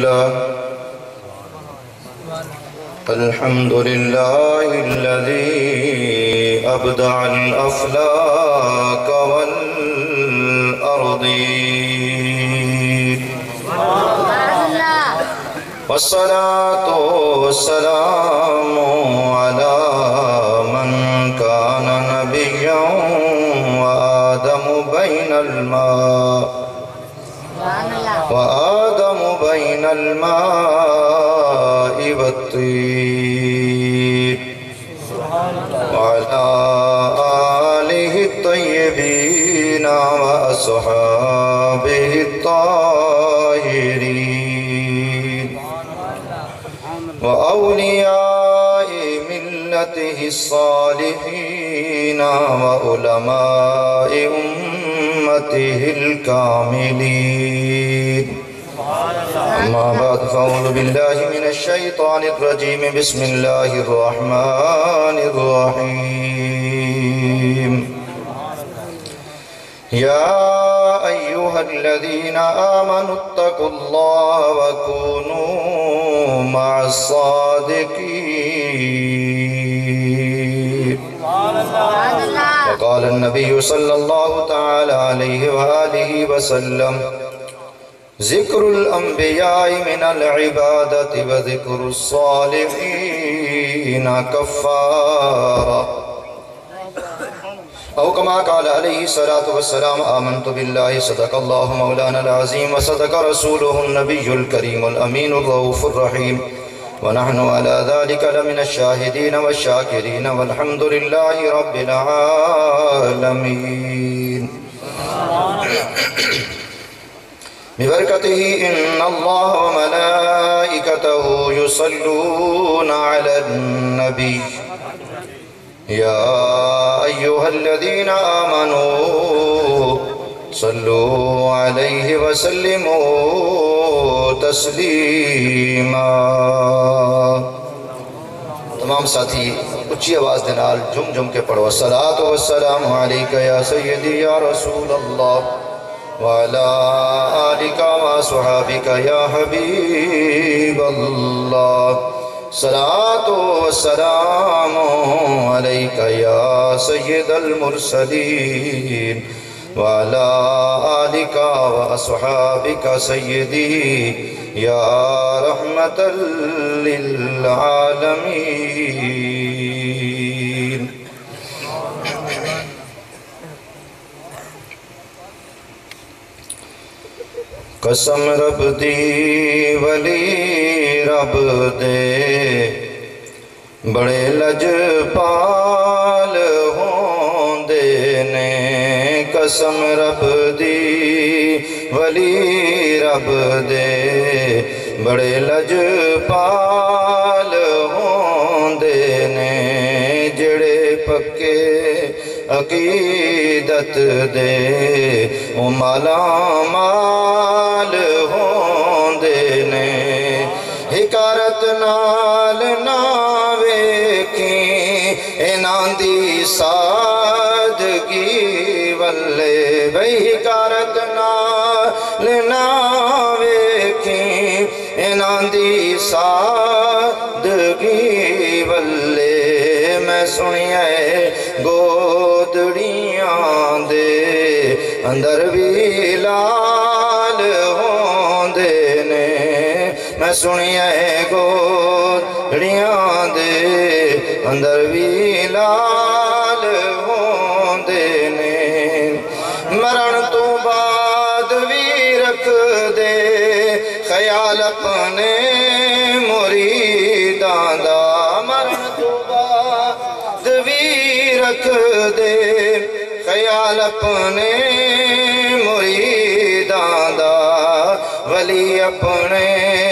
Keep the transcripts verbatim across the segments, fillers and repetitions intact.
لله الحمد لله الذي أبدع الأفلاك والأرضين والصلاة والسلام على من كان نبيا وآدم بين الماء وآدم بين الماء والطين وعلى آله الطيبين وأصحابه الطاهرين وأولياء ملته الصالحين وعلماء أمته الكاملين أما بعد فأعوذ بالله من الشيطان الرجيم بسم الله الرحمن الرحيم يا أيها الذين آمنوا اتقوا الله وكونوا مع الصادقين وقال النبي صلى الله تعالى عليه وآله وسلم ذكر الأنبياء من العبادة وذكر الصالحين كفارة أو كما قال عليه الصلاة والسلام آمنت بالله صدق الله مولانا العظيم وصدق رسوله النبي الكريم الأمين الرؤوف الرحيم ونحن على ذلك لمن الشاهدين والشاكرين والحمد لله رب العالمين ببركته إن الله وملائكته يصلون على النبي يا أيها الذين آمنوا صلوا عليه وسلموا تسلیما. تمام ساتھی اچھی آواز دنال جم جم کے پڑھو الصلاة والسلام علیکہ یا سیدی یا رسول اللہ وعلا آلکہ وصحابکہ یا حبیب اللہ. صلاة والسلام علیکہ یا سید المرسلین وعلا آلکہ واصحابکہ سیدی یا رحمت للعالمین. قسم رب دی ولی رب دے بڑے لج پال ہوندے نے. قسم رب دی ولی رب دے بڑے لج پال ہوندے نے. جڑے پکے عقیدت دے او مالا مال ہوندے نے. حکارت نال نہ ویکھیں انہاں دی سادگی والے بھئی. حکارت نال نہ ویکھیں انہاں دی سادگی والے. میں سنیا گودڑیاں دے اندر بھی لال ہوندے نے. میں سنیا گودڑیاں دے اندر بھی لال ہوندے نے. مرن تو بعد بھی رکھ دے خیال اپنے مریداں دا. مرن تو بعد بھی رکھ دے خیال اپنے مریداں دا. ولی اپنے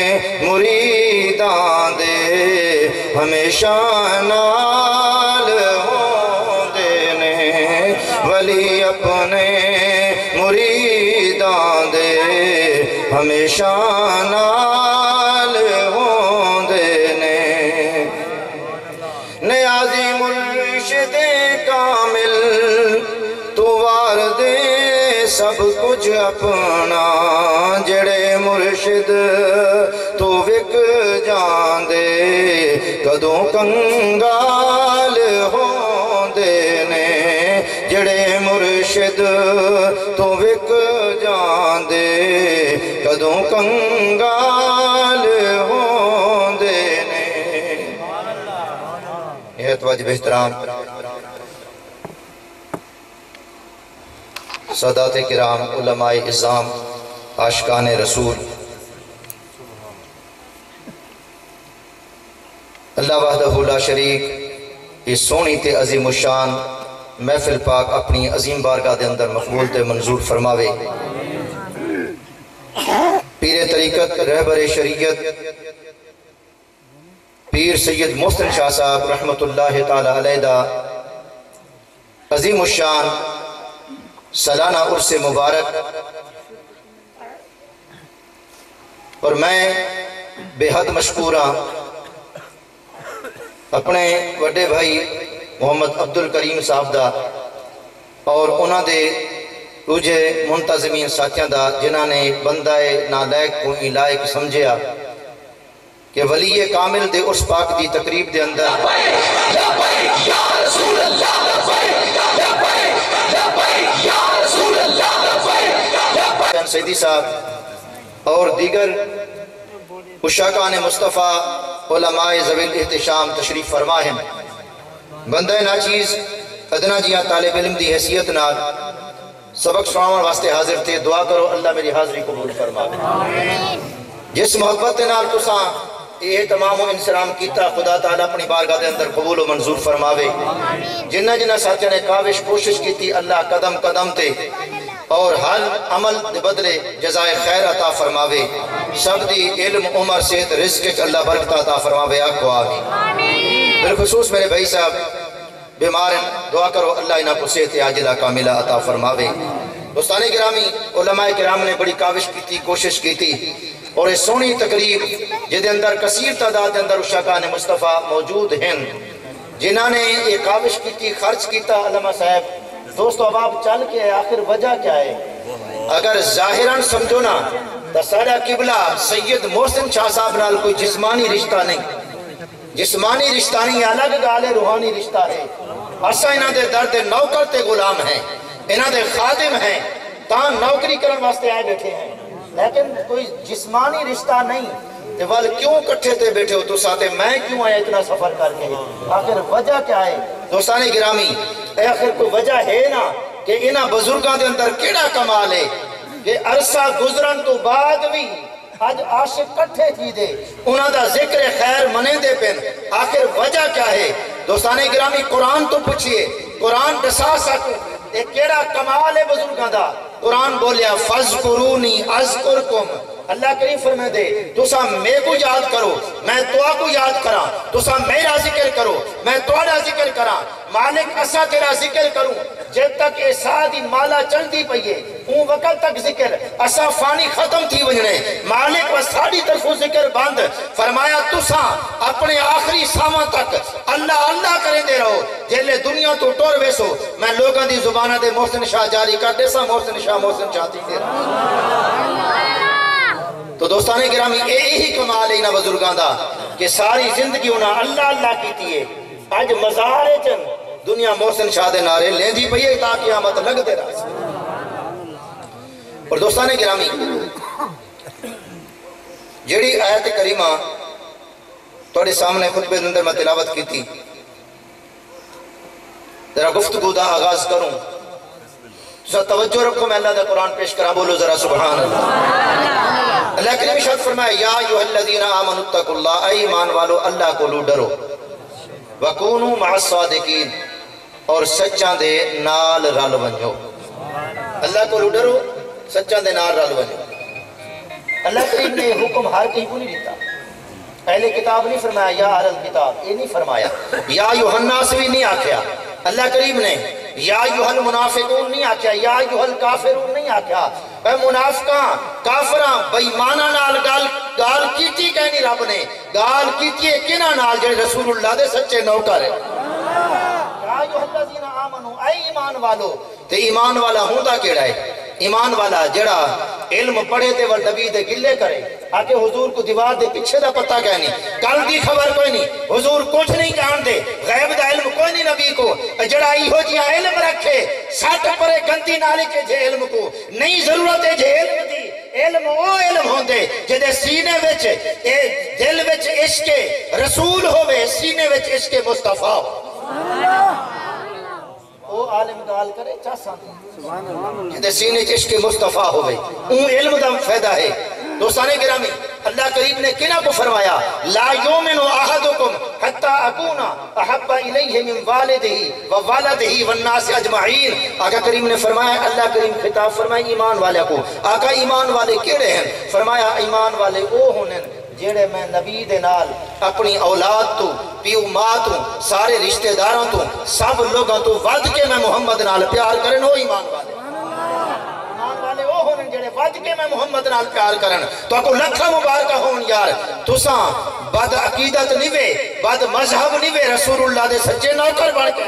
مریداں دے ہمیشہ نال ہوندے نے. ولی اپنے مریداں دے ہمیشہ نال ہوندے نے. نیازی مرشد کامل تو وارد سب کچھ اپنا جڑے مرشد تو وک جاندے کدوں کنگال ہوندے نے جڑے مرشد تو وک جاندے کدوں کنگال ہوندے نے۔ یہ توجہ احترام سادات کرام، علماء اعظام، عاشقان رسول، اللہ وحدہ لا شریک اس سونی تے عظیم الشان محفل پاک اپنی عظیم بارگاہ دے اندر مقبول تے منظور فرماوے۔ پیر طریقت، رہبر شریعت، پیر سید محسن شاہ صاحب رحمت اللہ تعالی علیہ دا عظیم الشان سالانہ عرس مبارک، اور میں بے حد مشکورہ اپنے وڈے بھائی محمد عبدالکریم صاحب دا اور انہاں دے دوجے منتظمین ساتھیاں دا جنہاں نے بندہ نالائق کو لائق سمجھیا کہ ولی کامل دے عرس پاک دی تقریب دے اندر سیدی صاحب اور دیگر عشاقان مصطفیٰ علماء ذوی الاحتشام تشریف فرما ہیں۔ بندہ ناچیز ادنا جیاں طالب علم دی حیثیت نال سبق سناون واسطے حاضر تھے، دعا کرو اللہ میری حاضری قبول فرما۔ جس محبت نال تساں یہ تمام و انسلام کیتا، خدا تعالیٰ اپنی بارگاہ دے اندر قبول و منظور فرماوے۔ جنہ جنہ ساتھیاں نے کاوش کوشش کی تھی، اللہ قدم قدم تے اور ہر عمل دے بدلے جزائے خیر عطا فرماوے۔ سب دی علم عمر صحت رزق اللہ برکت عطا فرماوے۔ آکو آمین۔ بالخصوص میرے بھائی صاحب بیمار ہیں، دعا کرو اللہ انہاں کو صحت عاجلہ کاملہ عطا فرماوے۔ دوستان گرامی، علماء کرام نے بڑی کاوش کی تھی، کوشش کی تھی، اور اس سونی تقریب جدے اندر کثیر تعداد دے اندر عشاقان مصطفیٰ موجود ہیں جنہاں نے یہ کاوش کی تھی، خرچ کیتا۔ علماء صاحب دوستو اب آپ چل کے آخر وجہ کیا ہے؟ اگر ظاہراً سمجھو نا تو سارا قبلہ سید محسن شاہ صاحب نال کوئی جسمانی رشتہ نہیں، جسمانی رشتہ نہیں، الگ گالے روحانی رشتہ ہے۔ اسا انہاں دے درد نوکر تے غلام ہیں، انہاں دے خادم ہیں، تاں نوکری کرن واسطے آئے بیٹھے ہیں، لیکن کوئی جسمانی رشتہ نہیں۔ تے وال کیوں کٹھے تے بیٹھے ہو تو ساتھے میں کیوں آیا اتنا سفر کر کے؟ آخر وجہ کیا ہے؟ دوستان گرامی، اے آخر کوئی وجہ ہے نا کہ انہاں بزرگاں دے اندر کیڑا کمال ہے کہ عرصہ گزرن تو بعد بھی آج عاشق کٹھے تھی دے، انہاں دا ذکر خیر منے دے پن۔ آخر وجہ کیا ہے؟ دوستان گرامی قرآن تو پوچھئے، قرآن دسا سکو ایک کیڑا کمال ہے بزرگاں دا۔ قرآن بولیا فَذْكُرُونِي أَذْكُرْكُمْ، اللہ کریم فرمائے دے تسا میں کو یاد کرو میں توا کو یاد کرا، تسا میرا ذکر کرو میں تواڈا ذکر کرا۔ مالک اسا تیرا ذکر کروں جب تک اے سادی مالا چلتی پئیے، اون وقت تک ذکر اسا فانی ختم تھی وجنے، مالک و ساڑی طرفوں ذکر بند۔ فرمایا تسا اپنے آخری سامان تک اللہ اللہ کریں دے رہو، جیلے دنیا تو ٹور ویسو میں لوگاں دی زبانہ دے محسن شاہ جاری کر دے سا محسن شاہ محسن شاہ تھی دے رہا۔ تو دوستان گرامی یہی کمال ہے انہاں بزرگاں دا کہ ساری زندگی انہاں اللہ اللہ کیتی ہے۔ آج مزارے چن دنیا محسن شاہ دے نعرے لیندی پئی ہے تاکہ قیامت لگ دے رہا۔ اور دوستان گرامی جڑی آیت کریمہ تھوڑے سامنے خطبے دے اندر میں تلاوت کی تھی، ذرا گفتگو دا آغاز کروں، ذرا توجہ رکھو، میں اللہ دا قرآن پیش کرا، بولو ذرا سبحان اللہ۔ اللہ کریم ارشاد فرمایا یا ایھا الذین آمنوا اتقوا اللہ، اے ایمان والو اللہ کو لو ڈرو، وکونوا مع الصادقین، اور سچاں دے نال رل ونجو۔ اللہ کو لو ڈرو، سچاں دے نال رل ونجو۔ اللہ کریم نے حکم ہر کہیں کو نہیں دیتا، اہل کتاب نہیں فرمایا یا اہل کتاب، یہ نہیں فرمایا، یا ایھا الناس بھی نہیں آکھیا۔ اللہ کریم نے یا ایھا المنافقون نہیں آکھیا، یا ایھا الکافرون نہیں آکھیا۔ اے منافقاں کافراں بے ایماناں نال گال گال کیتی کہنی رب نے، گال کیتی ہے کنہاں نال جڑے رسول اللہ دے سچے نوکر ہیں۔ یا ایھا الذین آمنوا، اے ایمان والو، تے ایمان والا ہوندا کیڑا ہے؟ ایمان والا جڑا علم پڑھے تے وہ نبی دے گلے کرے آکے حضور کو دیوار دے پیچھے دا پتہ کیا نہیں، کل دی خبر کوئی نہیں، حضور کچھ نہیں جان دے، غیب دا علم کوئی نہیں نبی کو، جڑا ایہو جیا علم رکھے ساتھ پرے گندی نالی کے جے علم کو نہیں ضرورت ہے جے علم دی، علم وہ علم ہوندے جدے سینے وچ اے دل وچ عشق رسول ہوئے، سینے وچ عشق مصطفیٰ وہ عالم گال کرے چاسا جدے سینے وچ عشق مصطفیٰ ہوئے، اون علم دا فائدہ ہے۔ دوستان گرامی اللہ کریم نے کنا کو فرمایا لا یومن احدکم حتی اکونا احب الیہ من والدہ و والدہ والناس اجمعین۔ آقا کریم نے فرمایا، اللہ کریم خطاب فرمایا ایمان والے کو، آقا ایمان والے کیڑے ہیں؟ فرمایا ایمان والے او ہونے جیڑے میں نبی دے نال اپنی اولاد تو پیو ماں تو سارے رشتہ داراں تو سب لوگاں تو ود کے میں محمد نال پیار کرن، وہ ایمان والے والے وہ ہونے جڑے وج کے میں محمد نال پیار کرن۔ تو کو لکھا مبارکہ ہون یار تساں بد عقیدت نہیں وے، بد مذہب نہیں وے، رسول اللہ دے سچے نوکر بن کے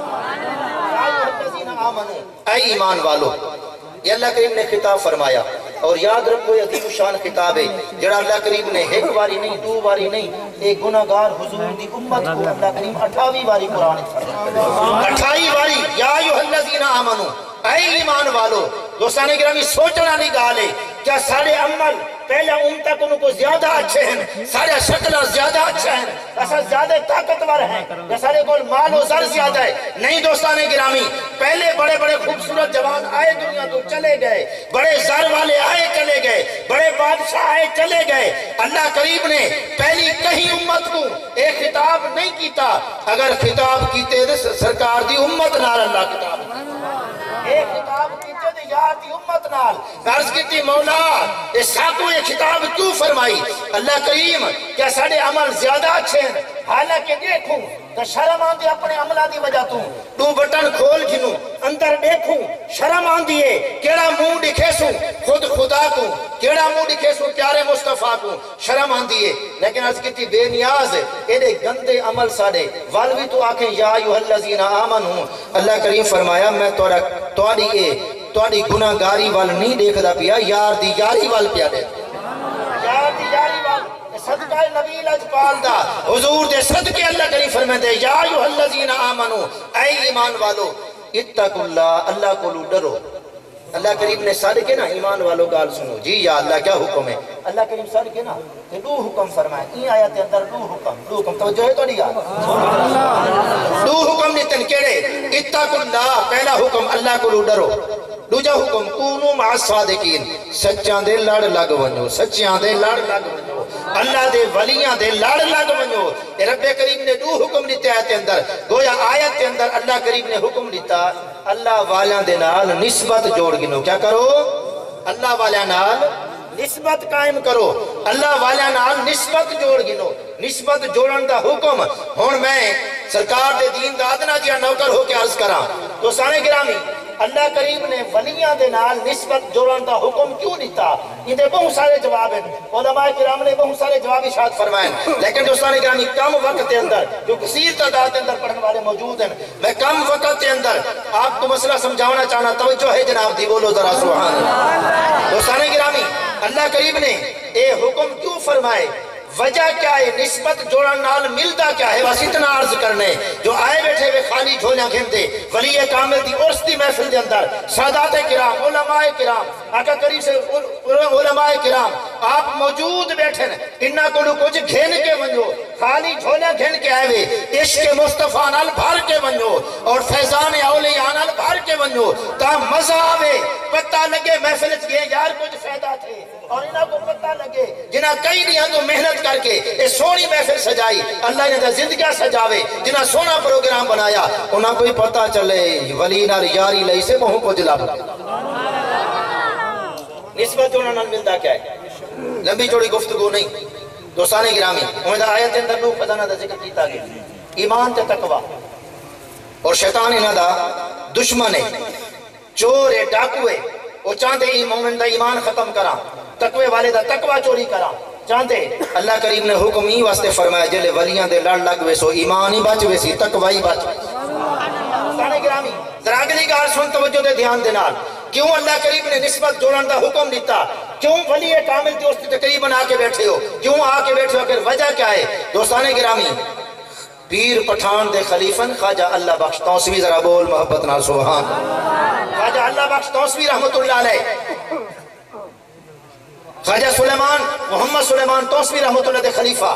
اے ایمان والو، یہ اللہ کریم نے خطاب فرمایا اور یاد رکھو یہ عظیم شان خطاب ہے جڑا اللہ کریم نے ایک باری نہیں دو باری نہیں ایک گناہگار حضور دی امت کو اللہ کریم اٹھاوی باری قرآن فرمایا، اٹھائی باری یا ایھا الذین آمنو، اے ایمان والو۔ دوستان گرامی سوچنا نہیں گالے کیا سارے عمل پہلے امتہ کو ان کو زیادہ اچھے ہیں، سارے شکلہ زیادہ اچھے ہیں، ایسا زیادہ طاقتور ہیں، یا سارے کو مال و زر زیادہ ہے؟ نہیں دوستان گرامی، پہلے بڑے بڑے خوبصورت جوان آئے دنیا تو چلے گئے، بڑے زر والے آئے چلے گئے، بڑے بادشاہ آئے چلے گئے، اللہ کریم نے پہلی کہیں امت کو ایک خطاب نہیں کیتا، اگر خطاب کیتے سرکار دی امت نال اللہ کتاب ایک خطاب کیتے دے یار دی امت نال عرض کیتی مولا اس ساکو یہ خطاب کیوں فرمائی؟ اللہ کریم کیا ساڑے عمل زیادہ اچھے ہیں؟ حالانکہ دیکھوں تو شرم آن دی اپنے عملہ دی وجہ تو تو بٹن کھول جنوں اندر دیکھوں شرم آن دیئے کیڑا منہ دکھے سوں خود خدا کو، کیڑا منہ دکھے سوں پیارے مصطفیٰ کو، شرم آن دیئے۔ لیکن عرض کیتی بے نیاز ایڈے گندے عمل ساڑے والوی تو آکھیں یا ایھا الذین آمنو، اللہ کریم فرمایا میں توڑی اے توڑی گناہگاری وال نہیں دیکھ دا پیا، یار دی یاری وال پیا دے، یار دی یاری وال صدقہ نبی لجپال دا حضور دے صدقے اللہ کریم فرمائے دے یا ایھا الذین آمنو، اے ایمان والو اتقوا اللہ، اللہ کو لو ڈرو۔ اللہ کریم نے صدقے نا ایمان والو گال سنو جی یا اللہ کیا حکم ہے؟ اللہ کریم صدقے نا کہ دو حکم فرمائے، این آیت اندر دو حکم، دو حکم توجہ ہے تو نہیں یاد؟ دو حکم نیتن کیڑے؟ اتقوا اللہ، پہلا حکم اللہ کو لو ڈرو، دوجا حکم کونو مع الصادقین، سچیاں دے لڑ لگ ونجو، سچیاں دے لڑ لگ ونجو، اللہ دے ولیاں دے لڑ لگ ونجو۔ رب کریم نے دو حکم دیتے آیت اندر، گویا آیت اندر اللہ کریم نے حکم دیتا اللہ والیاں دے نال نسبت جوڑ گنو، کیا کرو؟ اللہ والیاں نال نسبت قائم کرو، اللہ والیاں نال نسبت جوڑ گنو، نسبت جوڑن دا حکم۔ ہون میں سرکار دے دین دا ادنا جیا نوکر ہو کے عرض کراں تو سانے گرامی اللہ کریم نے ولیاں دے نال نسبت جوڑن دا حکم کیوں دیتا؟ یہ دے بہت سارے جواب ہیں، علماء کرام نے بہت سارے جواب اشارت فرمائے، لیکن دوستان گرامی کم وقت کے اندر جو کثیر تعداد کے اندر پڑھنے والے موجود ہیں، میں کم وقت کے اندر آپ کو مسئلہ سمجھانا چاہنا، توجہ ہے جناب دی بولو ذرا سبحان اللہ۔ دوستان گرامی اللہ کریم نے اے حکم کیوں فرمائے؟ وجہ کیا ہے؟ نسبت جوڑن نال ملتا کیا ہے؟ بس اتنا عرض کرنے جو آئے بیٹھے ہوئے خالی جھولیاں گھنتے ولی کامل دی عرص دی محفل دے اندر سادات کرام، علماء کرام، آقا کریم سے علماء کرام آپ موجود بیٹھے ہیں، انہاں کو کچھ گھن کے ونجو، خالی جھولیاں گھن کے آئے ہوئے عشق مصطفیٰ نال بھر کے ونجو اور فیضان اولیاء نال بھر کے ونجو تا مزہ آوے، پتہ لگے محفل گئے یار کچھ فائدہ تھے، اور انہاں کو پتہ لگے جنہاں کئی نہیں تو محنت کر کے یہ سونی محفل سجائی، اللہ نے زندگیاں سجاوے، جنہاں سونا پروگرام بنایا انہاں کوئی پتہ چلے ولی نال یاری لئی سے بہوں کو جلا بنا۔ نسبت انہاں نال ملتا کیا ہے؟ لمبی چوڑی گفتگو نہیں دوستان گرامی، امید آیت اندر لوگ خزانہ دا ذکر کیتا گیا، ایمان تے تقوی، اور شیطان انہاں دا دشمن ہے، چور ہے، ڈاکو ہے، وہ چاہتے ہی مومن دا ایمان ختم کرا، تقوی والے دا تقوی چوری کرا چاہتے۔ اللہ کریم نے حکم ہی واسطے فرمایا جلے ولیاں دے لڑ لگ وے سو ایمان ہی بچ وے سی، تقوی ہی بچ وے سی۔ سانے گرامی ذرا اگلی گال سن توجہ دے دھیان دے نال، کیوں اللہ کریم نے نسبت جوڑن دا حکم دیتا؟ کیوں ولی کامل کے اس کی تقریباً آ کے بیٹھے ہو؟ کیوں آ کے بیٹھے ہو؟ اگر وجہ کیا ہے؟ دوستان گرامی، پیر پٹھان دے خلیفن خواجہ اللہ بخش توسوی، ذرا بول محبت نال سبحان خواجہ اللہ بخش توسوی رحمت اللہ علیہ، خواجہ سلیمان محمد سلیمان توسوی رحمت اللہ دے خلیفہ،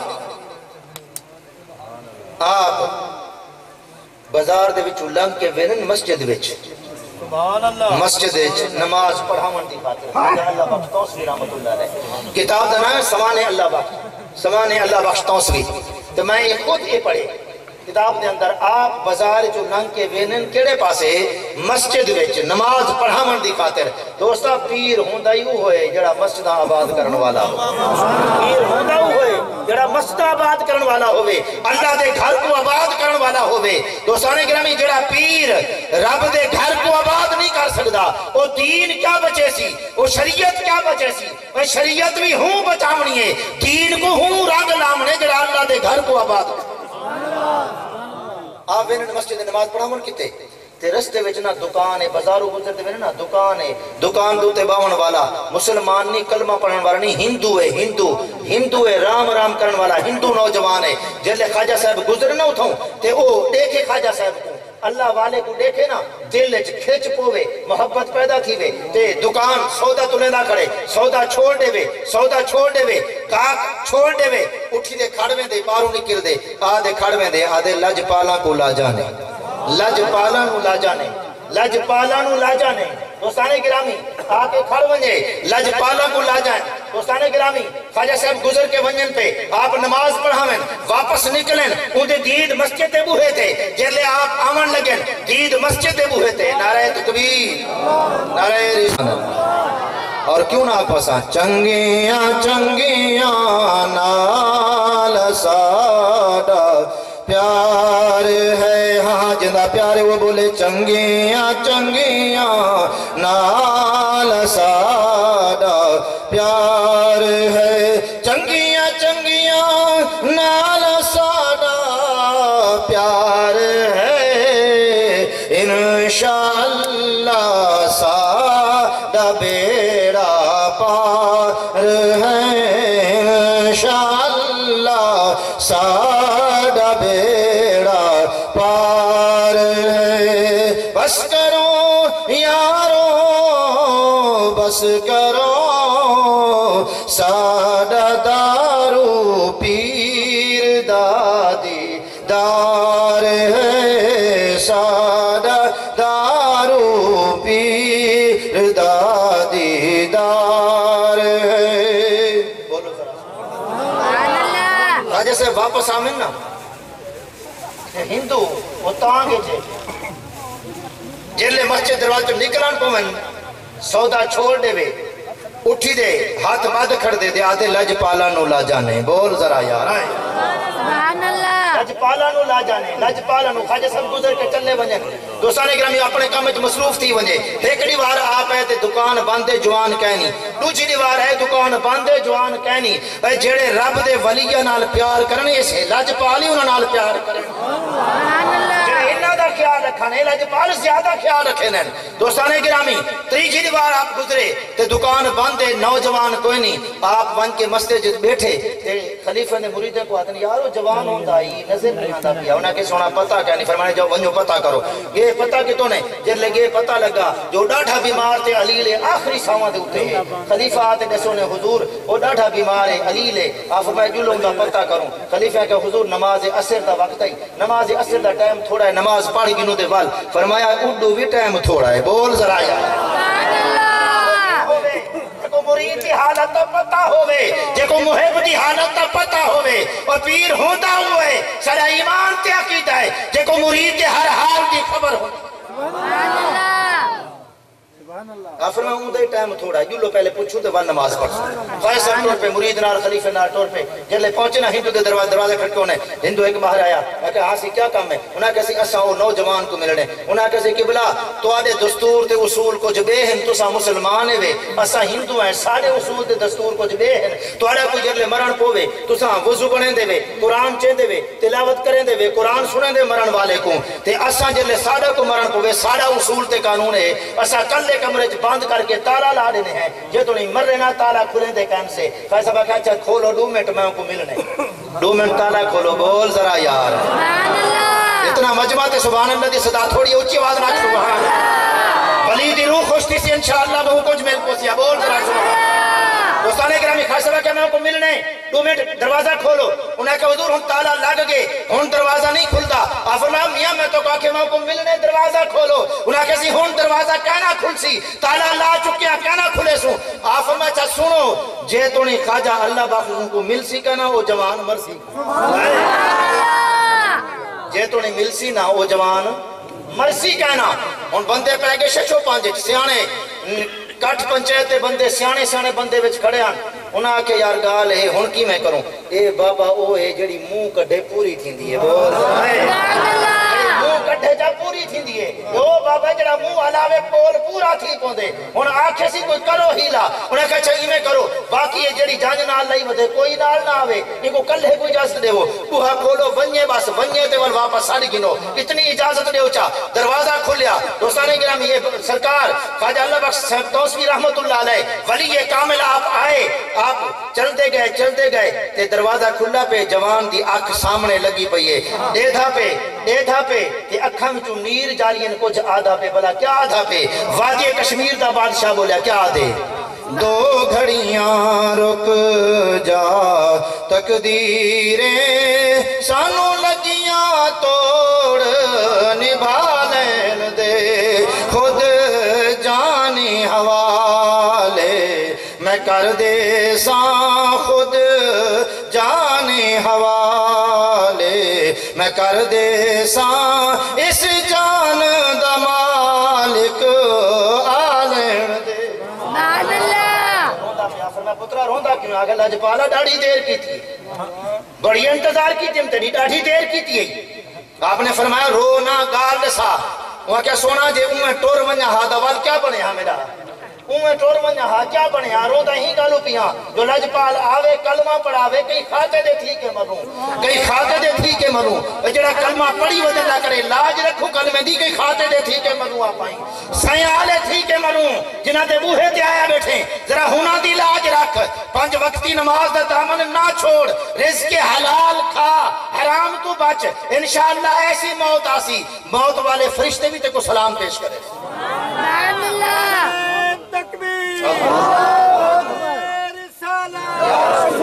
آپ بازار دے وچوں لنگ کے وینن مسجد وچ مسجد نماز پڑھاون دی خاطر خواجہ اللہ بخش توسوی رحمت اللہ علیہ، کتاب دا نام ہے سوانے اللہ بخش سوانے اللہ بخش توسوی۔ تو میں یہ خود یہ پڑھے کتاب دے اندر، آپ بازار جو لنگ کے وینن کیڑے پاسے مسجد وچ نماز پڑھاون دی خاطر۔ دوستا پیر ہوندا ہی ہوئے جڑا مسجد آباد کرن والا ہو، پیر ہوندا ہی ہوئے جڑا مسجد آباد کرن والا ہوئے، اللہ دے گھر کو آباد کرن والا ہوئے۔ دوستان گرامی، جڑا پیر رب دے گھر کو آباد نہیں کر سکدا، وہ دین کیا بچے سی، وہ شریعت کیا بچے سی؟ وہ شریعت بھی ہوں بچامنی ہے، دین کو ہوں رنگ لامنے جڑا اللہ دے گھر کو آباد کرن۔ آپ وینن مسجد نماز پڑھاون کتے تے رستے وچ نہ دکان ہے، بازارو گزرتے وینن نہ دکان ہے، دکان دوتے باون والا مسلمان نہیں، کلمہ پڑھن والا نہیں، ہندو ہے، ہندو ہندو ہے، رام رام کرن والا ہندو نوجوان ہے۔ جلے خواجہ صاحب گزر نہ اٹھوں تے او دیکھے خواجہ صاحب کو، اللہ والے کو دیکھے نا دل وچ کھچ پوے، محبت پیدا تھی وے تے دکان سودا تلیندہ کھڑے، سودا چھوڑ دے وے، سودا چھوڑ دے وے، کاک چھوڑ دے وے، اٹھی دے کھڑویں دے، باروں نکل دے، آدھے کھڑویں دے، آدھے لج پالا کو لا جانے، لج پالا نو لا جانے، لج پالا نو لا جانے۔ دوستانے گرامی، آکے کھڑ ونجے لج پالا کو لا جائیں۔ دوستانے گرامی، خواجہ صاحب گزر کے ونجن پہ آپ نماز پڑھاویں، واپس نکلیں، اندھے دید مسجد دے بوہے تھے، جلے آپ آمن لگیں دید مسجد دے بوہے تھے۔ نعرہ تکبیر، نعرہ رسالت۔ اور کیوں نہ پسا چنگیاں چنگیاں نال ساڈا پیار ہے، ہاں جندہ پیار ہے، وہ بولے چنگیاں چنگیاں نال ساڈا پیار ہے، چنگیاں چنگیاں نال ساڈا پیار ہے، انشاءاللہ ساڈا بیڑا پار ہے، انشاءاللہ ساڈا بیڑا پار ہے۔ بس کرو یارو بس کرو ساڈا دارو پیر دادی دار ہے، ساڈا دارو پیر دادی دار ہے۔ بولو ذرا راجہ سے واپس آمین نا، ہندو وہ تانگے جے جلے مسجد دروازے نکلان پویں، سودا چھوڑ دے وے، اٹھی دے ہاتھ باد کھڑ دے دے، آدھے لج پالا نو لا جانے۔ بول ذرا یار آئیں سبحان اللہ، لج پالا نو لا جانے، لج پالا نو خواجہ سب گزر کے چلے ونجے۔ دوستانے گرامی، اپنے کام وچ مصروف تھی ونجے، ایکڑی وار آپ ہے تے دکان بندے جوان کہنی، دوجی دیوار ہے دکان بندے جوان کہنی۔ اے جڑے رب دے ولیہ نال پیار کرنے، اسے لج پالی انہاں نال پیار کرنے، سبحان اللہ، جڑے انہاں دا خیال رکھنے، لج پال زیادہ خیال رکھنے۔ دوستانے گرامی، تریجی دیوار آپ گزرے تے دکان بندے، نوجوان کوئی نہیں، آپ ون کے مسجد بیٹھے تے خلیفہ نے مریدیں کو آتے ہیں، یارو جوان ہوندہ ہی نظر نہیں آندہ پیا، انہاں کے سونا پتہ کیا نہیں، فرمانے جاؤ ونجو پتہ کرو، یہ پتہ کتوں نے، جر لگے پتہ لگا جو ڈاٹھا بیمار تے علیل آخری ساواں دے اٹھے ہیں۔ خلیفہ آتے دسو نے حضور وہ ڈاٹھا بیمار ہے علیل ہے، آپ فرمائے جو لوگ دا پتہ کروں۔ خلیفہ کہ حضور نماز عصر دا وقت ہے، نماز عصر دا ٹائم تھوڑا ہے، نماز پڑھ گنو دے وال، فرمایا اڈو بھی ٹائم تھوڑا ہے۔ بول ذرا یار مرید کی حالت تا پتہ ہوئے، جے کو محب کی حالت تا پتہ ہوئے، اور پیر ہوندہ ہوئے سارا ایمان تے عقیدہ ہے، جے کو مرید کے ہر حال کی خبر ہو۔ سبحان اللہ، آفر میں اندھے ٹائم تھوڑا ہے، جو لو پہلے پوچھو تے وان نماز پڑھ سکتے فیصل طور پہ مرید نار خلیفہ نار طور پہ جلے پہنچے نا ہندو دے دروازے دروازے کھڑکے ہونے، ہندو ایک باہر آیا، میں کہا ہاں سی کیا کام ہے؟ انہاں کہا سی اساں وہ نوجوان کو ملنے، انہاں کہا سی قبلہ تو آدھے دستور تے اصول کو جبے ہیں، تو سا مسلمان ہے اساں ہندو ہیں، سارے اصول تے دستور کو جبے ہیں، تو آڑا کوئی جلے مرن پوے تو سا وضو بنے دے وے، قرآن چین دے وے، تلاوت کریں دے وے، قرآن سنیں دے مرن والے کو، تے اساں جلے سارا کو مرن پوے، سارا اصول تے قانون ہے، اساں کلے کا کمرے چ بند کر کے تالا لا دینے ہیں جے تو نہیں مر رہے نا تالا کھلیں دے کام سے فیصلہ با کہا چاہ کھولو دو منٹ میں ان کو ملنے دو منٹ تالا کھولو بول ذرا یار سبحان اللہ اتنا مجمع تے سبحان اللہ دی صدا تھوڑی اونچی آواز نہ سبحان اللہ ولی دی روح خوش تھی سی انشاءاللہ بہو کچھ مل کو سیا بول ذرا سبحان اللہ دوستانے گرامی خاص سبا کہ میں ان کو ملنے دو منٹ دروازہ کھولو انہیں کہا حضور ہم تالا لگ گئے ہن دروازہ نہیں کھلتا آپ فرمایا میاں میں تو کہا کہ میں ان کو ملنے دروازہ کھولو انہیں کہا سی ہن دروازہ کہنا کھل سی تالا لا چکیا کہنا کھلے سو آپ فرمایا چاہ سنو جے تو نہیں خواجہ اللہ باقی ان کو مل سی کہنا وہ جوان مر سی جے تو نہیں مل سی نا وہ جوان مرسی کہنا ان بندے پہ گئے ششو پانچے سیانے کٹ پنچایتے بندے سیانے سیانے بندے وچ کھڑے ہیں انہاں کے یار گال ہے ہن کی میں کروں اے بابا او ہے جڑی منہ کڈے پوری تھیندی ہے بول منہ کڈے جا پوری تھیندی ہے او بابا جڑا منہ علاوے پول پورا تھی پوندے ہن آکھے سی کوئی کرو ہیلا انہاں کہا چا ایویں کرو باقی ہے جڑی جانج نال نہیں ودے کوئی نال نہ آوے ان کو کلے کوئی اجازت دیو بوہا کھولو ونجے بس ونجے تے ول واپس ساڑ گنو اتنی اجازت دیو چا دروازہ کھلیا دوستانے گرامی یہ سرکار خواجہ اللہ بخش صاحب توسوی رحمت اللہ علیہ ولی کامل آپ آئے آپ چلتے گئے چلتے گئے تے دروازہ کھلا پہ جوان دی آنکھ سامنے لگی پئیے دیدھا پہ دیدھا پہ تے اکھاں وچوں نیر جارین کچھ آدھا پہ بلا کیا آدھا پہ وادی کشمیر دا بادشاہ بولیا کیا آدھے دو گھڑیاں رک جا تقدیریں سانو لگیاں توڑ نبھا لین دے خود جانی حوالے میں کر دے ساں خود جانی حوالے میں کر دے ساں اس جان دا مالک آلین دے سبحان اللہ روندا پیا فرمایا پترا روندا کیوں آگے لجپالا ڈاڑی دیر کی تھی بڑی انتظار کی تھی تیری ڈاڑی دیر کی تھی آپ نے فرمایا رونا گال دسا وہاں کیا سونا جے اوہ ٹور ونیا ہا دوال کیا بنے ہاں میرا اوہ ٹور ونیا ہا کیا بنے ہاں روندا ہی گالو پیاں جو لجپال آوے کلمہ پڑھاوے کئی خاتے دے تھی کے مروں کئی خاتے دے تھی کے مروں جڑا کلمہ پڑھی ودے نہ کرے لاج رکھو کلمے دی کئی خاتے دے تھی کے مروں آپ آئیں سیالے تھی کے مروں جنہ دے بوہے تے آیا بیٹھیں ذرا ہونا دی لاج رکھ پانچ وقتی نماز دا دامن نہ چھوڑ رزق حلال کھا حرام تو بچ انشاءاللہ ایسی موت آسی موت والے فرشتے بھی تے کو سلام پیش کرے سبحان اللہ تکبیر اکبر رسالت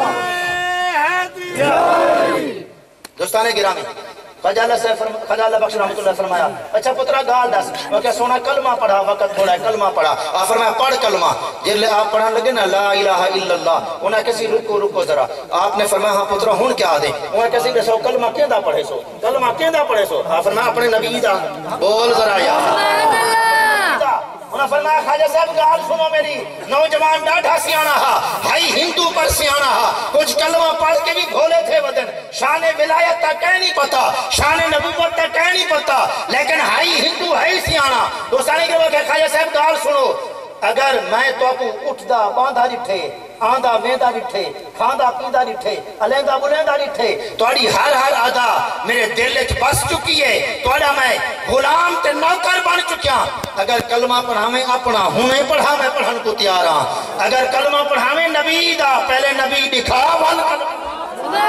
حیدری دوستانے گرامی خواجہ اللہ سے فرم... خواجہ اللہ بخش رحمت اللہ فرمایا اچھا پترا گال دس وہ کیا سونا کلمہ پڑھا وقت تھوڑا ہے کلمہ پڑھا آپ فرمایا پڑھ کلمہ جب آپ پڑھا لگے نا لا الہ الا اللہ انہیں کسی رکو رکو ذرا آپ نے فرمایا ہاں پترا ہون کیا دیں انہیں کسی دسو کلمہ کیندہ پڑھے سو کلمہ کیندہ پڑھے سو آپ فرمایا اپنے نبی دا بول ذرا یار سبحان اللہ انہاں فرمایا خواجہ صاحب گال سنو میری نوجوان ڈاڈھا سیانا ہا ہائی ہندو پر سیانا ہا کچھ کلمہ پڑھ کے بھی بھولے تھے ودن شان ولایت تا کہہ نہیں پتا شان نبوت تا کہہ نہیں پتا لیکن ہائی ہندو ہائی سیانا دوستانے کے وہ کہ خواجہ صاحب گال سنو اگر میں تو اپو اٹھدا باندھا ڈٹھے آندھا ویندہ ڈٹھے کھاندہ پیندہ ڈٹھے علیندہ بلیندہ ڈٹھے توڑی ہر ہر آدھا میرے دل اچ بس چکی ہے توڑا میں غلام تے نوکر بن چکیا اگر کلمہ پڑھاویں اپنا ہونے پڑھا میں پڑھن کو تیار ہاں اگر کلمہ پڑھاویں نبی دا پہلے نبی دکھا وال کلمہ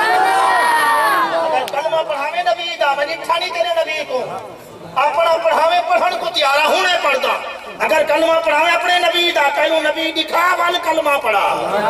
اگر کلمہ پڑھاویں نبی دا میں نٹھا نہیں تیرے نبی کو اپنا پڑھاویں پڑھن کو تیار ہاں ہونے پڑھدا اگر کلمہ پڑھاویں اپنے نبی دا پہلو نبی دکھا وال کلمہ پڑھا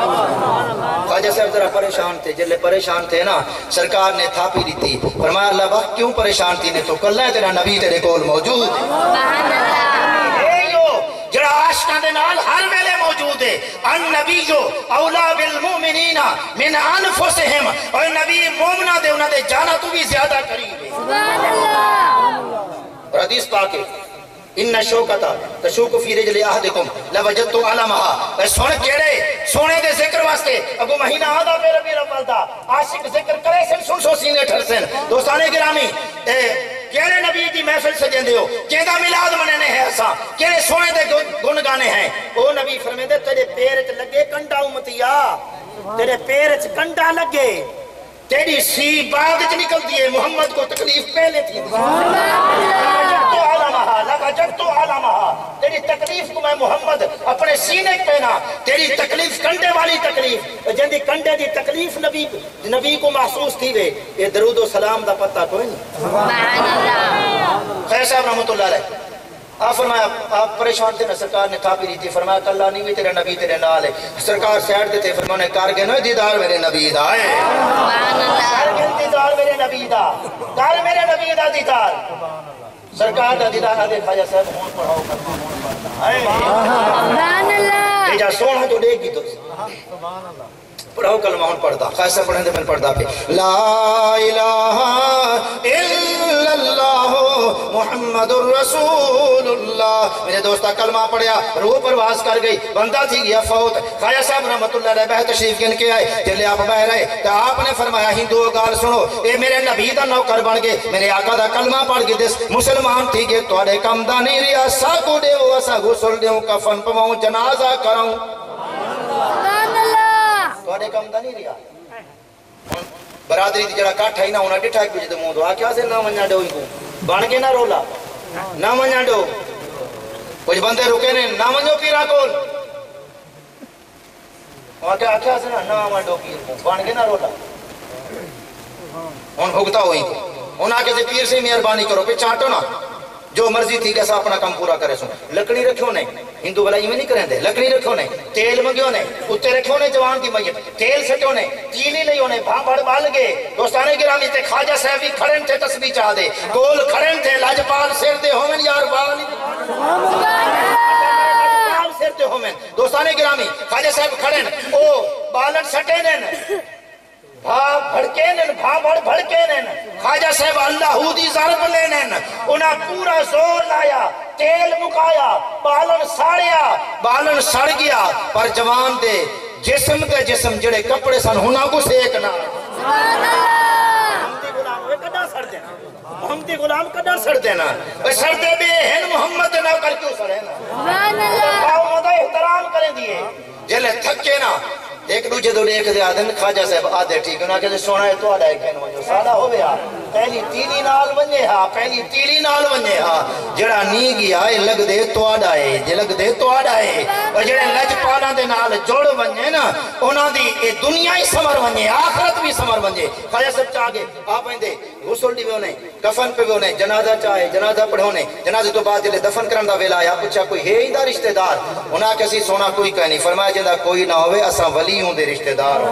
خواجہ صاحب ذرا پریشان تھے جلے پریشان تھے نا سرکار نے تھاپی دی تھی فرمایا اللہ وقت کیوں پریشان تھی نے تو کل ہے تیرا نبی تیرے کول موجود سبحان اللہ اے یو جڑا عاشقاں دے نال ہر ویلے موجود ہے ان نبی جو اولا بالمؤمنین من انفسہم اور نبی مومنہ دے انہاں دے جانا تو بھی زیادہ قریب ہے سبحان اللہ اور حدیث پاک ہے ان شوکتا تشوک فی رجل احدکم لوجدتو علمہا سونے کیڑے سونے دے ذکر واسطے اگو مہینہ آدھا پہ ربی رب دا عاشق ذکر کرے سن سن سو سینے ٹھر سن دوستانے گرامی کیڑے نبی دی محفل سجن دیو کیڑا میلاد مننے ہیں ایسا کیڑے سونے دے گن گانے ہیں او نبی فرمے دے تیرے پیرت لگے کنڈا امتیا تیرے پیرت کنڈا لگے تیری سی بعد چ نکل دیئے محمد کو تکلیف پہلے تھی تو عالم आलमहा लगा जट्टू आलमहा, तेरी तकलीफ को मैं मोहम्मद अपने सीने पे पहना, तेरी तकलीफ कंडे वाली तकलीफ, जिंदी कंडे दी तकलीफ नबी नबी को महसूस थी वे, ये दरूद व सलाम दा पता कोई नहीं। सुभान अल्लाह। खैर साहब रहमतुल्लाह अलैह आप फरमाया आप परेशान थे ना, सरकार ने थापी दी थी, फरमाया कल्ला नहीं भी तेरे नबी तेरे नाल है। सरकार साइड दे थे, फरमाने कर गए ना दीदार मेरे नबी दा है, सुभान अल्लाह। कर गए दीदार मेरे नबी दा, कर मेरे नबी दा दीदार, सरकार दा दीदार दे खाजा साहब होन पढ़ाओ करना है सुभान अल्लाह। ये जा सोना तो देगी तो सुभान अल्लाह पढ़ाओ कलमा होन पढ़दा, खासा पढ़ने दे मैं पढ़दा पे ला इलाहा इल्लल्लाह मुहम्मदुर रसूलुल्लाह। मेरे दोस्ता कलमा पढ़या, रूह परवास कर गई, बंदा थी गया फौत। खाया साहब रहमतुल्लाह अलैह बह तशरीफ गिन के आए, जल्ले आप बह रहे तो आपने फरमाया हिंदू गाल सुनो, ए मेरे नबी दा नौकर बन गए, मेरे आका दा कलमा पढ़ के दस मुसलमान थी गए, तुहाडे कम दा नहीं रिया, सागो देओ असा गुसल देओ, कफन पवाऊं, जनाजा कराऊं, सुभान अल्लाह। तुहाडे कम दा नहीं रिया। बरादरी दी जड़ा काठ है ना उन्हें डिठा कुछ तो मुंह दो क्या से ना वन्या डो इनको बन के ना रोला ना वन्या डो, कुछ बंदे रुके ने ना वन्यो पीरा कोल वहां क्या आख्या से ना ना वन्या डो पीर को बन के ना रोला उन भुगता हो इनको उन आके से पीर से मेहरबानी करो पे चाटो ना जो मर्जी थी कैसा अपना काम पूरा करे सो। लकड़ी रखो ने हिंदू भला इवें नहीं करेंदे, लकड़ी रखो ने, तेल मंगियो ने, उत्ते रखो ने जवान की मैयत, तेल सटो ने, तीली लियो ने, भांबड़ बाल गए दोस्ताने गिरामी ते खाजा साहब भी खड़न थे तस्बीह चाह दे, कोल खड़न थे लाजपाल सिर दे होवन यार बाल लाजपाल सिर दे होवन दोस्ताने गिरामी खाजा साहब खड़न ओ बालन सटे ने भा भड़के ने भा भड़ भड़के ने खाजा साहब अल्लाह दी ज़रब लेने उन्हें पूरा जोर लाया, तेल मुकाया, बालन साड़िया, बालन सड़ गया, पर जवान दे जिस्म ते जिस्म जड़े कपड़े सन हुना को सेक ना। सुभान अल्लाह। हमदी गुलाम वे कदा सड़ देना, हमदी गुलाम कदा सड़ देना, वे सड़ दे बे हैं मोहम्मद ना कर क्यों सड़े ना। सुभान अल्लाह। आओ मदा एहतराम करें दिए जेले थके ना एक दूजे तो देख दे आदन खाजा साहब आदे ठीक ना के सोना है तो आदा है कहन वजो सादा हो गया पहली तीली नाल वने हा पहली तीली नाल वने हा जेड़ा नी गया ए लग दे तो आदा है जे लग दे तो आदा है और जेड़े लजपालां दे नाल जोड़ वने ना उना दी ए दुनिया ही समर वने आखिरत भी समर वने। खाजा साहब चा के आप आंदे गुसल दी होने कफन पे होने जनाजा चाहे जनाजा पढ़ोने जनाजे तो बाद जेले दफन करन दा वेला आया पूछा कोई है इंदा रिश्तेदार उना के सी सोना कोई कह नहीं फरमाया जेदा कोई ना होवे असा वली दे रिश्तेदार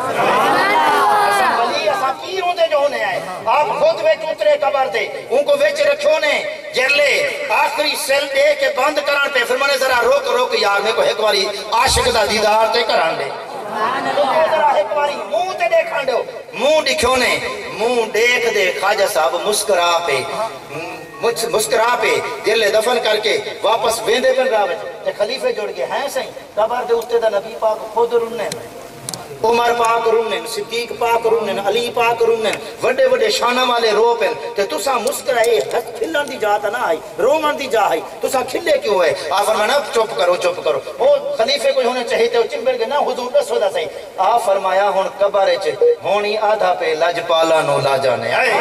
वली असा पीर होंदे जो होने आए आप खुद विच उतरे कबर दे उनको विच रखो ने जरले आखिरी सेल दे के बंद करन पे फिर मने जरा रोक रोक यार मेरे को एक बारी आशिक दा दीदार ते करान दे जरा एक बारी मुंह ते देखन दो मुंह दिखो ने मुंह देख दे खाजा साहब मुस्कुरा पे मुझ मुस्कुरा पे दिले दफन करके वापस वेंदे बन रावे ते खलीफे जुड़ गए हैं सही कबर दे उत्ते दा नबी पाक खुद रुन्ने उमर पाक रुन्ने सिद्दीक पाक रुन्ने अली पाक रुन्ने वड्डे वड्डे शाना वाले रो पे ते तुसा मुस्कुराए हंस खिलन दी जात ना आई रोमन दी जा आई तुसा खिले क्यों है आ फरमाना चुप करो चुप करो ओ खलीफे कोई होने चाहिए ते चिंबड़ के ना हुजूर दसो दा सही आ फरमाया हुन कब्र च होनी आधा पे लजपाला नो ला जाने आए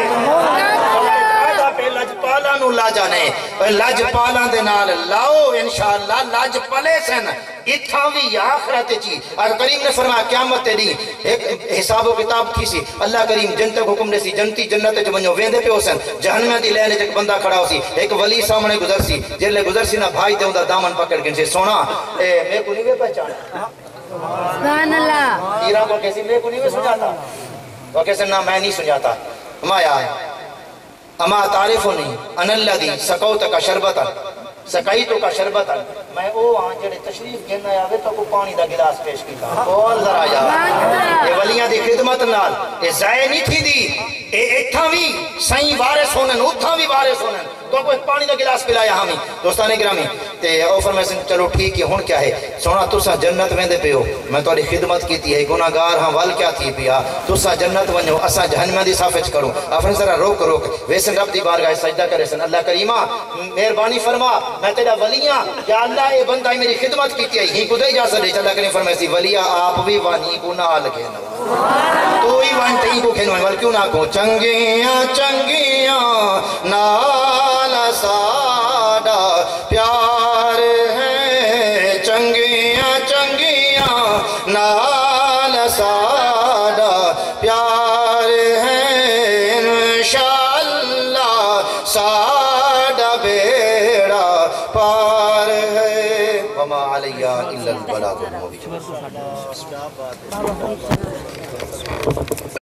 आधा पे लजपाला नु ला जाने लजपाला दे नाल लाओ इंशाअल्लाह लजपले सन इत्था भी आखिरत ची और करीम ने फरमाया क़यामत ते दी एक हिसाब किताब थी सी अल्लाह करीम जन्नत को हुक्म देसी जन्नती जन्नत च वणो वेंदे पे होसन जहन्नम दी लैन च बंदा खड़ा होसी एक वली सामने गुजरसी जेले गुजरसी ना भाई दे उदा दामन पकड़ के से सोना ए मैं को नहीं वे पहचान सुभान अल्लाह हीरा को कैसी मैं को नहीं वे सुझाता वो कैसे ना मैं नहीं सुझाता माया अमा तारिफुनी अनल्लदी सकौत का शरबतन सकाई तो का शरबत मैं ओ हां जेड़े तशरीफ गिनना आवे तो को पानी दा गिलास पेश कीता बोल जरा यार ये वलियां दी खिदमत नाल ए जाए नहीं थी दी ए इत्था भी सही वारिस होनन उठा भी वारिस होनन तो कोई पानी दा गिलास पिलाया हामी दोस्ताने गिरामी ते ओ फरमाया चलो ठीक है हुन क्या है सोना तुसा जन्नत वेंदे पियो मैं तोरी खिदमत कीती है गुनाहगार हां वल क्या थी पिया तुसा जन्नत वणो असा जहन्नम दी साफच करूं अपन जरा रोक रोक वैसे रब दी बारगाह सजदा करे सन अल्लाह करीमा मेहरबानी फरमा मैं तेरा वलिया या अल्लाह ये बंदा मेरी खिदमत की थी ही खुद इजाजत दे अल्लाह करीम फरमाया सी वलिया आप भी वानी को ना लगे तो ही वन तई को खेनो वल क्यों ना को चंगिया चंगिया नाल साडा ساڈا بیڑا پار ہے وما علیہ الا البلاغ المبین